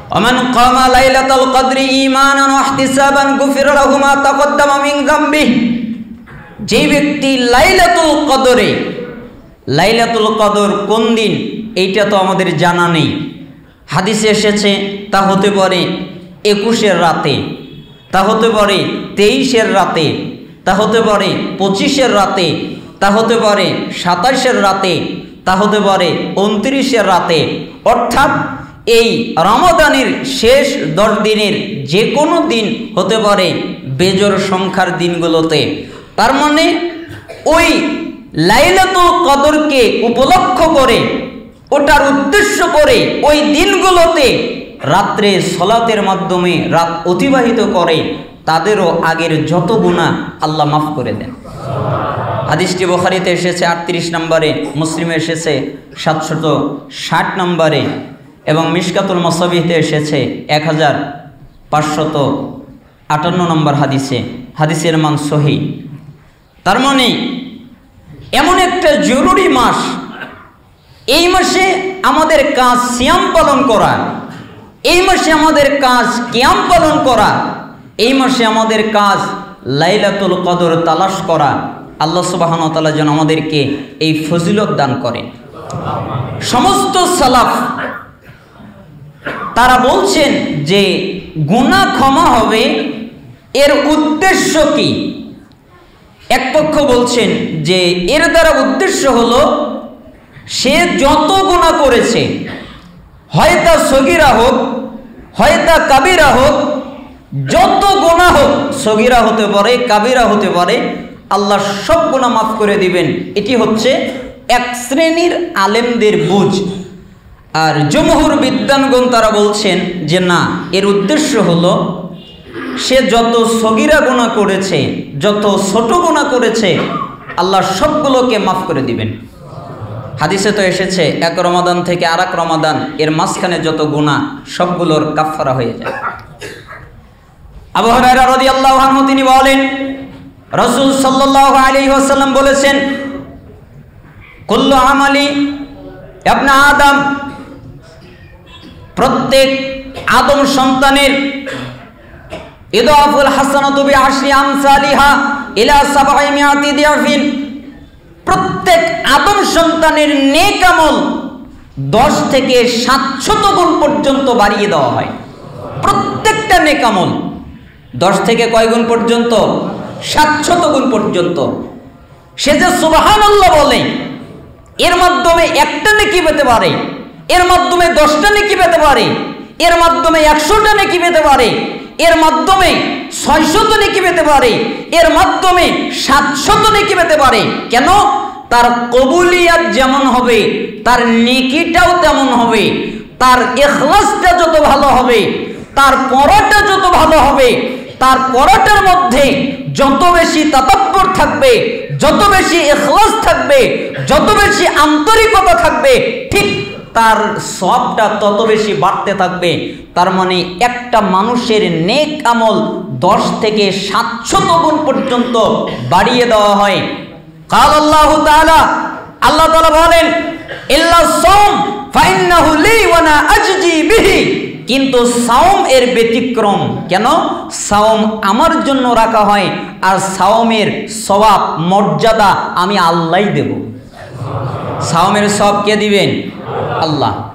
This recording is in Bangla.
ওমান কামা লাইলাতুল কদরি ঈমানান ওয়া ইহতিসাবান গুফিরা লাহু মা তাকদ্দামা মিন যামবিহি, যে ব্যক্তি লাইলাতুল কদর কোন দিন এইটা তো আমাদের জানা নেই। হাদিসে এসেছে তা হতে পারে 21-এর রাতে, তা হতে পারে 23-এর রাতে, তা হতে পারে 25-এর রাতে, তা হতে পারে 27-এর রাতে, তা হতে পারে 29-এর রাতে, অর্থাৎ এই রমাদানের শেষ 10 দিনের যে কোনো দিন হতে পারে বেজোড় সংখ্যার দিনগুলোতে। তার মানে ওই লাইলাতুল কদরকে উপলক্ষ করে, ওটার উদ্দেশ্য করে ওই দিনগুলোতে রাত্রে সলাতের মাধ্যমে রাত অতিবাহিত করে, তাদেরও আগের যত গুনাহ আল্লাহ মাফ করে দেন। হাদিসটি বুখারীতে এসেছে 38 নম্বরে, মুসলিমে এসেছে 760 নম্বরে এবং মিশকাতুল মাসাবিহতে এসেছে 1558 নম্বর হাদিসে। হাদিসের মান সহিহ। তার মানে এমন একটা জরুরি মাস, এই মাসে আমাদের কাজ সিয়াম পালন করা, এই মাসে আমাদের কাজ কিয়াম পালন করা, এই মাসে আমাদের কাজ লাইলাতুল কদর তালাশ করা। আল্লাহ সুবহানাহু ওয়া তাআলা যেন আমাদেরকে এই ফজিলত দান করেন। সমস্ত সালাফ তারা বলছেন যে গুনাহ ক্ষমা হবে, এর উদ্দেশ্য কি? এক পক্ষ বলছেন যে এর দ্বারা উদ্দেশ্য হলো সে যত গুনাহ করেছে, হয় তা সগীরা হোক হয় তা কাবিরা হোক, যত গুনাহ হোক, সগীরা হতে পারে কাবিরা হতে পারে, আল্লাহ সব গুনাহ মাফ করে দিবেন। এটি হচ্ছে এক শ্রেণীর আলেমদের বুঝ। আর জমহুর বিদ্বানগণ তারা বলছেন যে না, এর উদ্দেশ্য হলো সে যত সগীরা গুনাহ করেছে, যত ছোট গুনাহ করেছে, আল্লাহ সবগুলোকে মাফ করে দিবেন। হাদিসে তো এসেছে এক রমাদান থেকে আর এক রমাদান এর মাঝখানে যত গুনাহ সবগুলোর কাফফারা হয়ে যায়। আবু হুরায়রা রাদিয়াল্লাহু আনহু তিনি বলেন, রাসূল সাল্লাল্লাহু আলাইহি ওয়াসাল্লাম বলেছেন, কুল্লু আমালি ইবনে আদম, প্রত্যেক আদম সন্তানের ইদাফুল হাসানাতু বিআশরি আমসালিহা ইলা 700 দিয়াফিন, প্রত্যেক আদম সন্তানের নেক আমল 10 থেকে 700 গুণ পর্যন্ত বাড়িয়ে দেওয়া হয়। প্রত্যেকটা নেক আমল 10 থেকে কয় গুণ পর্যন্ত? 700 গুণ পর্যন্ত। সে যে সুবহানাল্লাহ বলে, এর মাধ্যমে একটা নেকি পেতে পারে, এর মাধ্যমে 10টা নেকি পেতে পারে, এর মাধ্যমে 100টা নেকি পেতে পারে, এর মাধ্যমে 600 নেকি পেতে পারে, এর মাধ্যমে 700 নেকি পেতে পারে। কেন? তার কবুলিয়াত যেমন হবে তার নেকিটাও তেমন হবে, তার ইখলাসটা যত ভালো হবে, তার পড়াটা যত ভালো হবে, তার পড়াটার মধ্যে যত বেশি তাতাব্বুর থাকবে, যত বেশি ইখলাস থাকবে, যত বেশি আন্তরিকতা থাকবে, ঠিক তার সওয়াবটা তত বেশি বাড়তে থাকবে। তার মানে একটা মানুষের নেক আমল 10 থেকে 700 গুণ পর্যন্ত বাড়িয়ে দেওয়া হয়। قال الله تعالى, আল্লাহ তাআলা বলেন, ইল্লা সাওম ফাইন্নাহু লি ওয়া আনা আজজি বিহি, কিন্তু সাওম এর ব্যতিক্রম। কেন? সাওম আমার জন্য রাখা হয়, আর সাওমের সওয়াব মর্যাদা আমি আল্লাহই দেব। সাওমের সওয়াব কে দিবেন? আল্লাহ।